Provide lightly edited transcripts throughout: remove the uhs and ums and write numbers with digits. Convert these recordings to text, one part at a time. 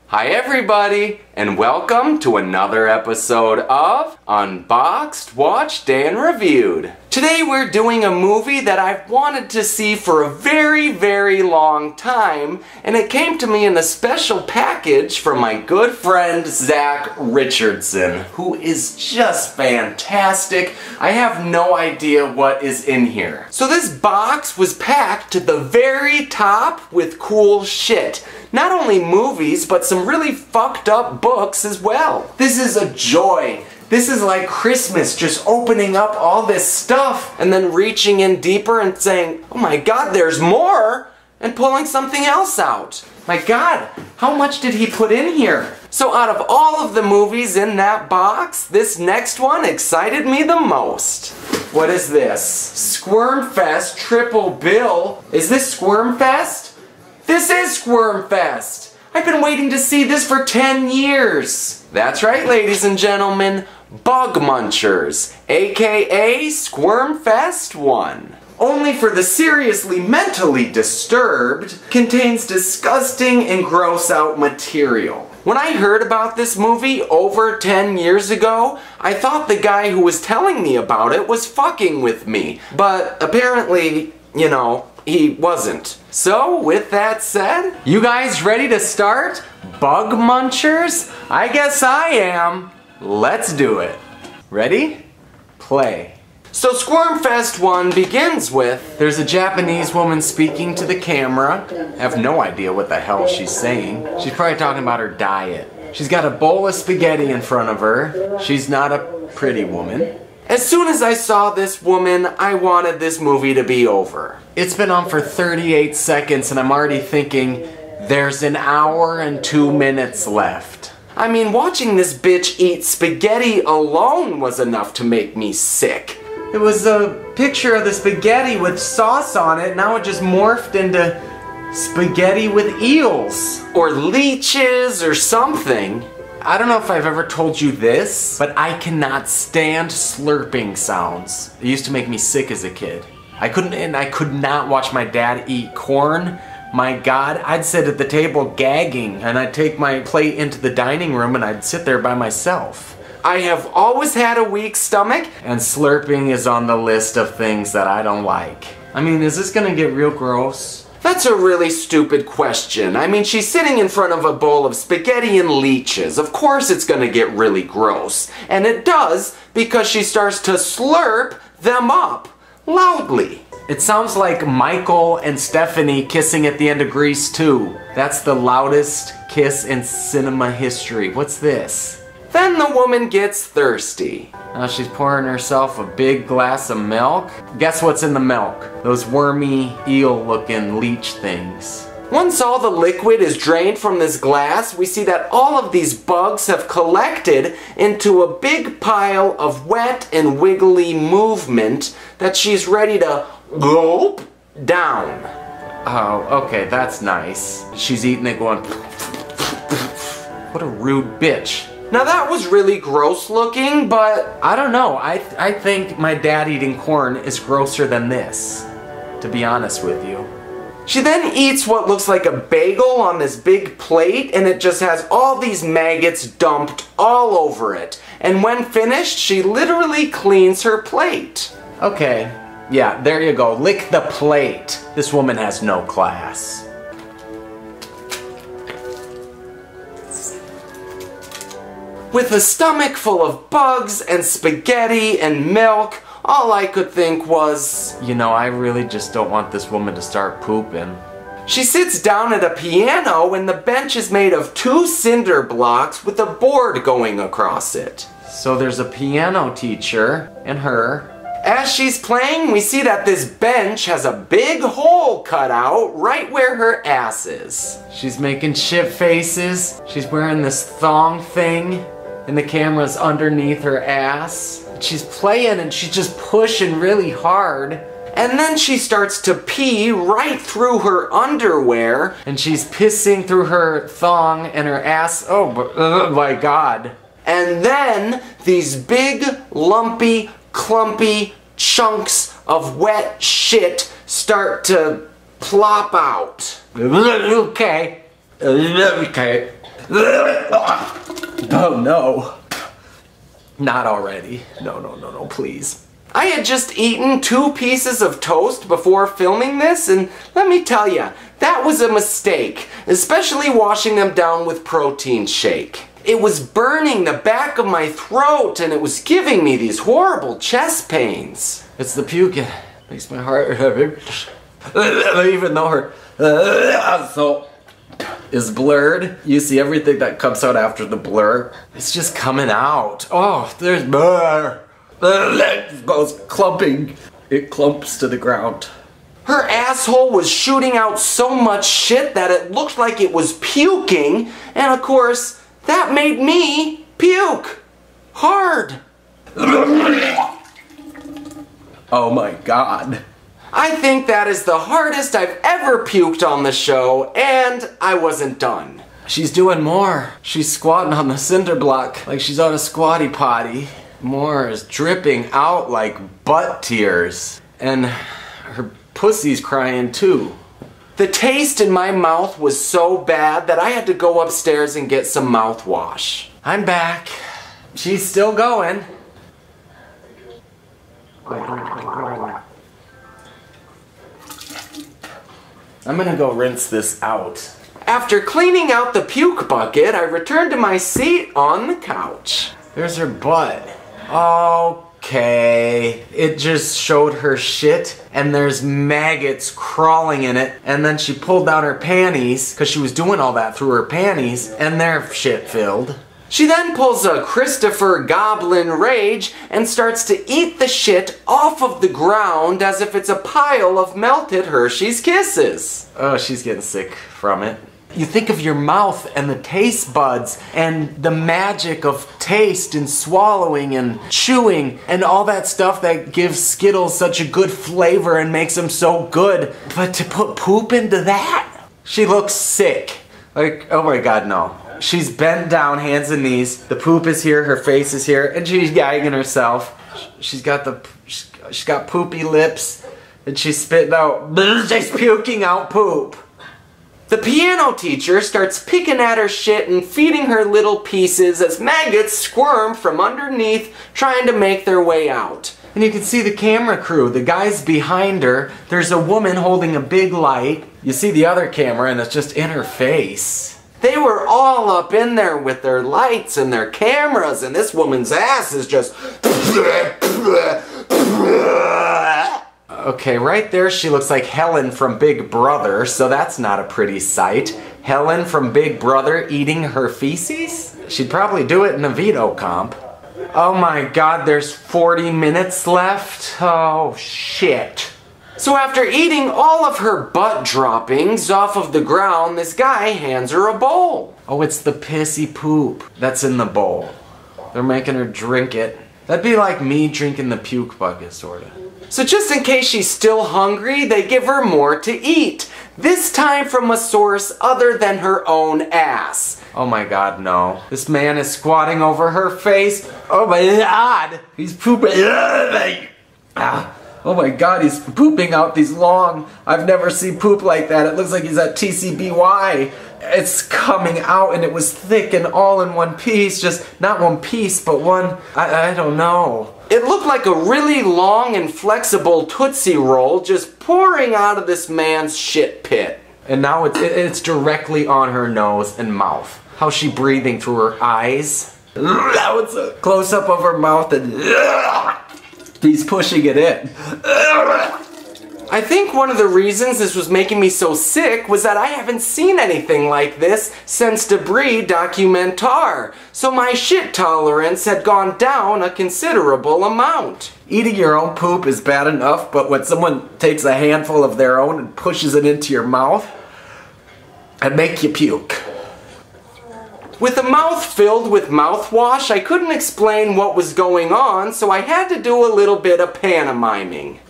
Hi everybody, and welcome to another episode of Unboxed, Watched, and Reviewed. Today we're doing a movie that I've wanted to see for a very long time, and it came to me in a special package from my good friend Zach Richardson, who is just fantastic. I have no idea what is in here. So this box was packed to the very top with cool shit. Not only movies, but some really fucked up books as well. This is a joy. This is like Christmas, just opening up all this stuff and then reaching in deeper and saying, oh my god, there's more, and pulling something else out. My god, how much did he put in here? So out of all of the movies in that box, this next one excited me the most. What is this? Squirmfest triple bill. Is this Squirmfest? This is Squirmfest! I've been waiting to see this for 10 years! That's right, ladies and gentlemen, Bug Munchers, aka Squirmfest 1. Only for the seriously mentally disturbed, contains disgusting and gross out material. When I heard about this movie over 10 years ago, I thought the guy who was telling me about it was fucking with me. But apparently, you know, he wasn't. So, with that said, you guys ready to start? Bug Munchers? I guess I am. Let's do it. Ready? Play. So Squirmfest 1 begins with, there's a Japanese woman speaking to the camera. I have no idea what the hell she's saying. She's probably talking about her diet. She's got a bowl of spaghetti in front of her. She's not a pretty woman. As soon as I saw this woman, I wanted this movie to be over. It's been on for 38 seconds and I'm already thinking, there's an hour and 2 minutes left. I mean, watching this bitch eat spaghetti alone was enough to make me sick. It was a picture of the spaghetti with sauce on it, now it just morphed into spaghetti with eels. Or leeches or something. I don't know if I've ever told you this, but I cannot stand slurping sounds. It used to make me sick as a kid. I could not watch my dad eat corn. My god, I'd sit at the table gagging, and I'd take my plate into the dining room and I'd sit there by myself. I have always had a weak stomach, and slurping is on the list of things that I don't like. I mean, is this gonna get real gross? That's a really stupid question. I mean, she's sitting in front of a bowl of spaghetti and leeches. Of course it's gonna get really gross. And it does, because she starts to slurp them up loudly. It sounds like Michael and Stephanie kissing at the end of Grease 2. That's the loudest kiss in cinema history. What's this? Then the woman gets thirsty. Now she's pouring herself a big glass of milk. Guess what's in the milk? Those wormy, eel-looking leech things. Once all the liquid is drained from this glass, we see that all of these bugs have collected into a big pile of wet and wiggly movement that she's ready to gulp down. Oh, okay, that's nice. She's eating it going, what a rude bitch. Now that was really gross looking, but I don't know. I think my dad eating corn is grosser than this, to be honest with you. She then eats what looks like a bagel on this big plate, and it just has all these maggots dumped all over it. And when finished, she literally cleans her plate. Okay, yeah, there you go. Lick the plate. This woman has no class. With a stomach full of bugs and spaghetti and milk, all I could think was, you know, I really just don't want this woman to start pooping. She sits down at a piano and the bench is made of 2 cinder blocks with a board going across it. So there's a piano teacher and her. As she's playing, we see that this bench has a big hole cut out right where her ass is. She's making shit faces. She's wearing this thong thing. And the camera's underneath her ass. She's playing and she's just pushing really hard. And then she starts to pee right through her underwear. And she's pissing through her thong and her ass. Oh my god. And then these big, lumpy, clumpy chunks of wet shit start to plop out. Okay. Okay. Oh no. Not already. No, please. I had just eaten 2 pieces of toast before filming this, and let me tell you, that was a mistake, especially washing them down with protein shake. It was burning the back of my throat, and it was giving me these horrible chest pains. It's the puke. It makes my heart hurt. Even though her so is blurred, you see everything that comes out after the blur. It's just coming out. Oh, there's blur. It goes clumping. It clumps to the ground. Her asshole was shooting out so much shit that it looked like it was puking, and of course, that made me puke. Hard. Oh my god. I think that is the hardest I've ever puked on the show, and I wasn't done. She's doing more. She's squatting on the cinder block like she's on a squatty potty. More is dripping out like butt tears. And her pussy's crying too. The taste in my mouth was so bad that I had to go upstairs and get some mouthwash. I'm back. She's still going. I'm gonna go rinse this out. After cleaning out the puke bucket, I returned to my seat on the couch. There's her butt. Okay. It just showed her shit, and there's maggots crawling in it, and then she pulled down her panties, because she was doing all that through her panties, and they're shit-filled. She then pulls a Christopher Goblin Rage and starts to eat the shit off of the ground as if it's a pile of melted Hershey's Kisses. Oh, she's getting sick from it. You think of your mouth and the taste buds and the magic of taste and swallowing and chewing and all that stuff that gives Skittles such a good flavor and makes them so good. But to put poop into that? She looks sick. Like, oh my god, no. She's bent down, hands and knees. The poop is here, her face is here, and she's gagging herself. She's got poopy lips, and she's spitting out, she's puking out poop. The piano teacher starts picking at her shit and feeding her little pieces as maggots squirm from underneath, trying to make their way out. And you can see the camera crew, the guys behind her. There's a woman holding a big light. You see the other camera and it's just in her face. They were all up in there with their lights and their cameras, and this woman's ass is just... Okay, right there she looks like Helen from Big Brother, so that's not a pretty sight. Helen from Big Brother eating her feces? She'd probably do it in a veto comp. Oh my god, there's 40 minutes left? Oh shit. So after eating all of her butt droppings off of the ground, this guy hands her a bowl. Oh, it's the pissy poop that's in the bowl. They're making her drink it. That'd be like me drinking the puke bucket, sorta. So just in case she's still hungry, they give her more to eat. This time from a source other than her own ass. Oh my god, no. This man is squatting over her face. Oh my god! He's pooping. Oh my god, he's pooping out these long... I've never seen poop like that. It looks like he's at TCBY. It's coming out and it was thick and all in one piece. Just not one piece, but one... I don't know. It looked like a really long and flexible Tootsie Roll just pouring out of this man's shit pit. And now it's directly on her nose and mouth. How's she breathing through her eyes? Now it's a close-up of her mouth and... He's pushing it in. I think one of the reasons this was making me so sick was that I haven't seen anything like this since Debris Documentar, so my shit tolerance had gone down a considerable amount. Eating your own poop is bad enough, but when someone takes a handful of their own and pushes it into your mouth, it makes you puke. With a mouth filled with mouthwash, I couldn't explain what was going on, so I had to do a little bit of pantomiming.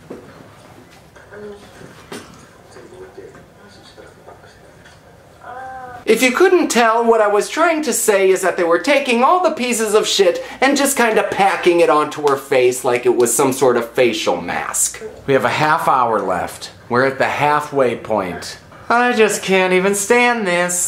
If you couldn't tell, what I was trying to say is that they were taking all the pieces of shit and just kind of packing it onto her face like it was some sort of facial mask. We have a half hour left. We're at the halfway point. I just can't even stand this.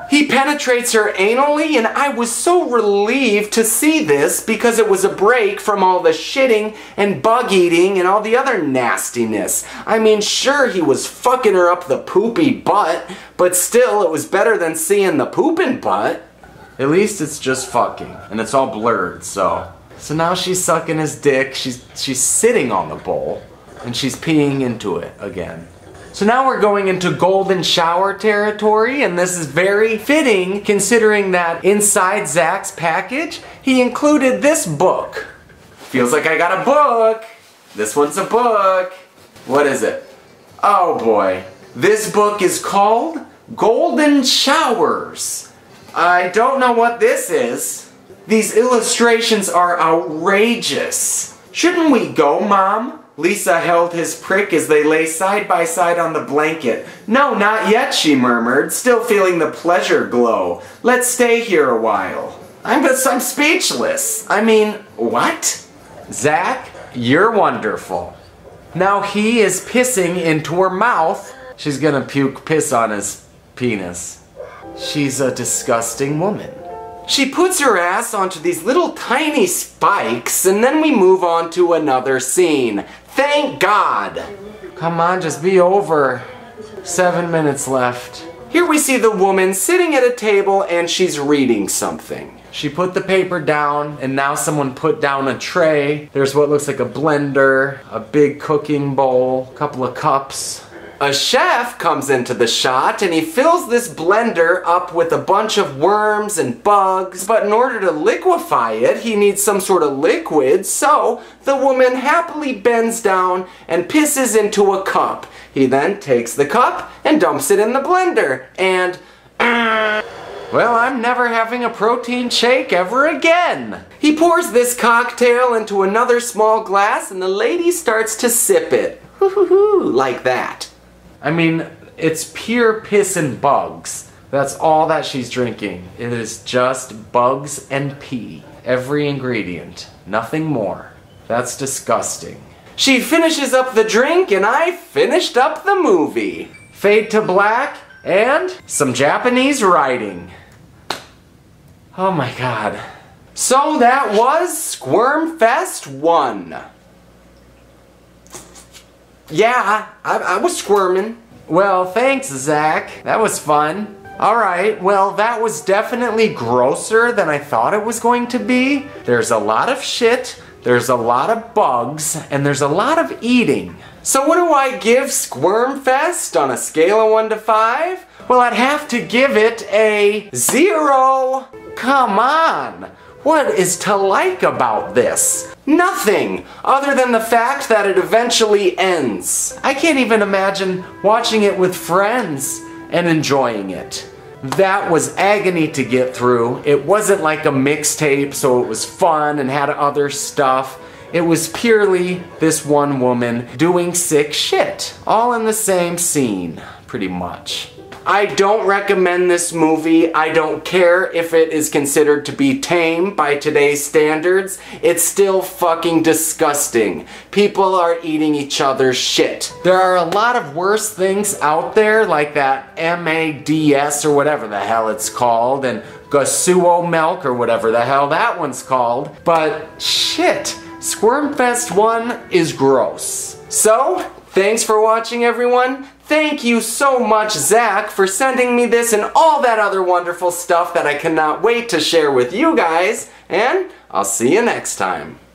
He penetrates her anally, and I was so relieved to see this because it was a break from all the shitting and bug eating and all the other nastiness. I mean, sure, he was fucking her up the poopy butt, but still, it was better than seeing the pooping butt. At least it's just fucking, and it's all blurred, so. So now she's sucking his dick, she's sitting on the bowl, and she's peeing into it again. So now we're going into golden shower territory, and this is very fitting considering that inside Zach's package, he included this book. Feels like I got a book. This one's a book. What is it? Oh boy. This book is called Golden Showers. I don't know what this is. These illustrations are outrageous. Shouldn't we go, Mom? Lisa held his prick as they lay side by side on the blanket. No, not yet, she murmured, still feeling the pleasure glow. Let's stay here a while. I'm speechless. I mean, what? Zach, you're wonderful. Now he is pissing into her mouth. She's gonna puke piss on his penis. She's a disgusting woman. She puts her ass onto these little tiny spikes, and then we move on to another scene. Thank God! Come on, just be over. 7 minutes left. Here we see the woman sitting at a table and she's reading something. She put the paper down, and now someone put down a tray. There's what looks like a blender, a big cooking bowl, a couple of cups. A chef comes into the shot and he fills this blender up with a bunch of worms and bugs, but in order to liquefy it, he needs some sort of liquid, so the woman happily bends down and pisses into a cup. He then takes the cup and dumps it in the blender, and well, I'm never having a protein shake ever again. He pours this cocktail into another small glass and the lady starts to sip it. Hoo-hoo-hoo, like that. I mean, it's pure piss and bugs. That's all that she's drinking. It is just bugs and pee. Every ingredient. Nothing more. That's disgusting. She finishes up the drink and I finished up the movie. Fade to black and some Japanese writing. Oh my God. So that was Squirmfest 1. Yeah, I was squirming. Well, thanks, Zach. That was fun. Alright, well, that was definitely grosser than I thought it was going to be. There's a lot of shit, there's a lot of bugs, and there's a lot of eating. So what do I give Squirmfest on a scale of 1 to 5? Well, I'd have to give it a 0. Come on! What is to like about this? Nothing, other than the fact that it eventually ends. I can't even imagine watching it with friends and enjoying it. That was agony to get through. It wasn't like a mixtape, so it was fun and had other stuff. It was purely this one woman doing sick shit, all in the same scene, pretty much. I don't recommend this movie. I don't care if it is considered to be tame by today's standards. It's still fucking disgusting. People are eating each other's shit. There are a lot of worse things out there, like that MADS or whatever the hell it's called, and Gasuo milk or whatever the hell that one's called. But shit, Squirmfest 1 is gross. So, thanks for watching, everyone. Thank you so much, Zach, for sending me this and all that other wonderful stuff that I cannot wait to share with you guys. And I'll see you next time.